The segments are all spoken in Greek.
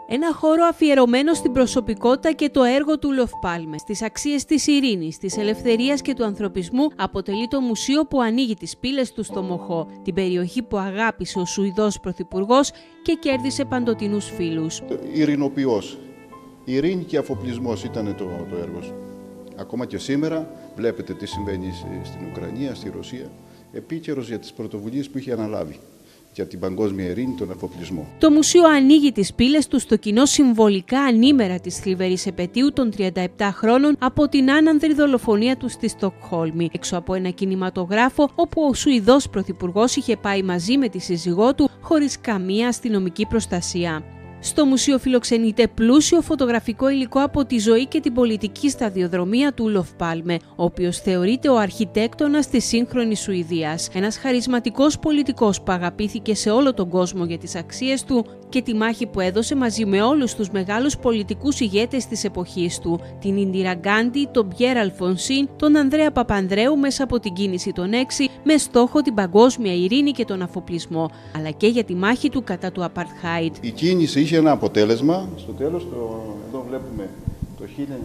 Ένα χώρο αφιερωμένο στην προσωπικότητα και το έργο του Olof Palme, στις αξίες της ειρήνης, της ελευθερίας και του ανθρωπισμού, αποτελεί το μουσείο που ανοίγει τις πύλες του στο Μοχώ, την περιοχή που αγάπησε ο Σουηδός Πρωθυπουργός και κέρδισε παντοτινούς φίλους. Ειρηνοποιός, ειρήνη και αφοπλισμός ήταν το έργο σου. Ακόμα και σήμερα βλέπετε τι συμβαίνει στην Ουκρανία, στη Ρωσία, επίκαιρος για τις πρωτοβουλίες που είχε αναλάβει για την παγκόσμια ειρήνη, τον αφοπλισμό. Το μουσείο ανοίγει τις πύλες του στο κοινό συμβολικά ανήμερα της θλιβερής επετείου των 37 χρόνων από την άνανδρη δολοφονία του στη Στοκχόλμη, έξω από ένα κινηματογράφο όπου ο Σουηδός Πρωθυπουργός είχε πάει μαζί με τη σύζυγό του χωρίς καμία αστυνομική προστασία. Στο μουσείο φιλοξενείται πλούσιο φωτογραφικό υλικό από τη ζωή και την πολιτική σταδιοδρομία του Olof Palme, ο οποίος θεωρείται ο αρχιτέκτονας της σύγχρονης Σουηδίας. Ένας χαρισματικός πολιτικός που αγαπήθηκε σε όλο τον κόσμο για τις αξίες του και τη μάχη που έδωσε μαζί με όλους τους μεγάλους πολιτικούς ηγέτες της εποχής του, την Ίντιρα Γκάντι, τον Πιέρ Αλφονσίν, τον Ανδρέα Παπανδρέου μέσα από την κίνηση των 6 με στόχο την παγκόσμια ειρήνη και τον αφοπλισμό, αλλά και για τη μάχη του κατά του Apartheid. Η κίνηση είχε ένα αποτέλεσμα, στο τέλος, εδώ βλέπουμε το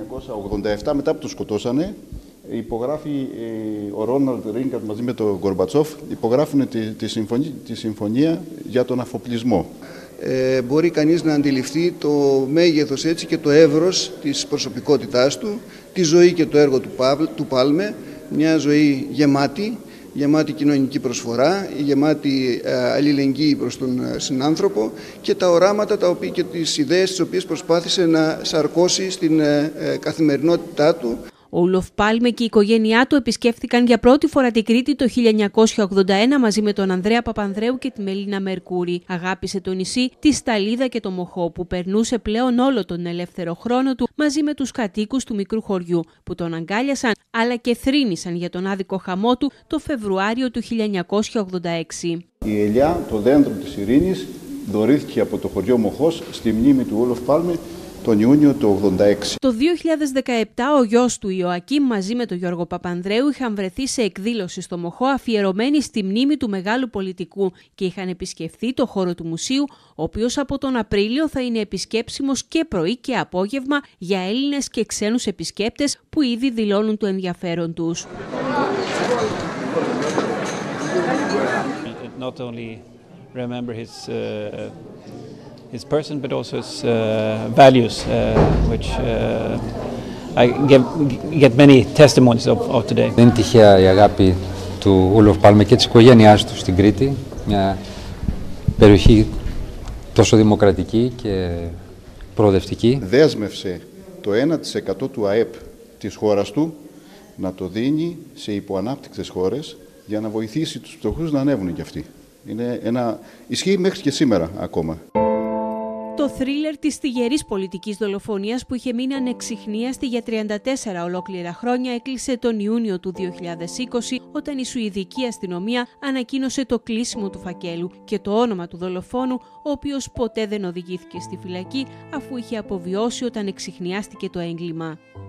1987, μετά που το σκοτώσανε, υπογράφει ο Ρόναλντ Ρίγκαρτ μαζί με τον Γκορμπατσόφ, υπογράφουν τη συμφωνία για τον αφοπλισμό. Μπορεί κανείς να αντιληφθεί το μέγεθος έτσι και το εύρος της προσωπικότητάς του, τη ζωή και το έργο του Πάλμε, μια ζωή γεμάτη κοινωνική προσφορά, γεμάτη αλληλεγγύη προς τον συνάνθρωπο και τα οράματα και τις ιδέες τις οποίες προσπάθησε να σαρκώσει στην καθημερινότητά του. Ο Olof Palme και η οικογένειά του επισκέφθηκαν για πρώτη φορά την Κρήτη το 1981 μαζί με τον Ανδρέα Παπανδρέου και τη Μελίνα Μερκούρη. Αγάπησε το νησί, τη Σταλίδα και το Μοχώ, που περνούσε πλέον όλο τον ελεύθερο χρόνο του μαζί με τους κατοίκους του μικρού χωριού, που τον αγκάλιασαν αλλά και θρήνησαν για τον άδικο χαμό του το Φεβρουάριο του 1986. Η ελιά, το δέντρο της ειρήνης, δωρήθηκε από το χωριό Μοχώς στη μνήμη του Olof Palme τον Ιούνιο του 1986. Το 2017 ο γιος του Ιωακίμ μαζί με τον Γιώργο Παπανδρέου είχαν βρεθεί σε εκδήλωση στο Μοχώ αφιερωμένη στη μνήμη του μεγάλου πολιτικού και είχαν επισκεφθεί το χώρο του μουσείου, ο οποίος από τον Απρίλιο θα είναι επισκέψιμος και πρωί και απόγευμα για Έλληνες και ξένους επισκέπτες που ήδη δηλώνουν το ενδιαφέρον τους. Not only remember his person, but also his values, which I get many testimonies of today. Δεν είναι τυχαία η αγάπη του Olof Palme και της οικογένειάς του στην Κρήτη, μια περιοχή τόσο δημοκρατική και προοδευτική. Δέσμευσε το 1% του ΑΕΠ της χώρας του να το δίνει σε υποανάπτυκτες χώρες για να βοηθήσει τους φτωχούς να ανέβουν κι αυτοί. Ισχύει μέχρι και σήμερα ακόμα. Το θρίλερ της στιγερής πολιτικής δολοφονίας που είχε μείνει ανεξιχνίαστη για 34 ολόκληρα χρόνια έκλεισε τον Ιούνιο του 2020 όταν η Σουηδική αστυνομία ανακοίνωσε το κλείσιμο του φακέλου και το όνομα του δολοφόνου, ο οποίος ποτέ δεν οδηγήθηκε στη φυλακή αφού είχε αποβιώσει όταν εξιχνιάστηκε το έγκλημα.